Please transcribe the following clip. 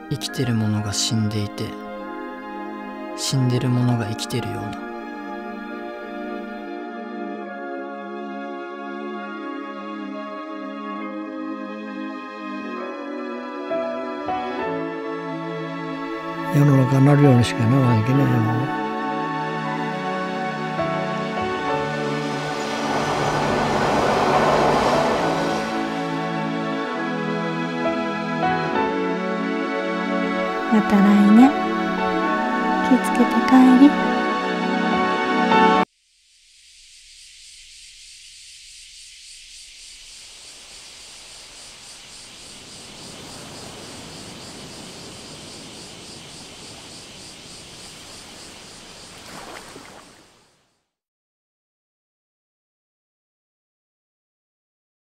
生きてるものが死んでいて、死んでるものが生きてるような。 世の中なるようにしかならんきね。 また来年気つけて帰り。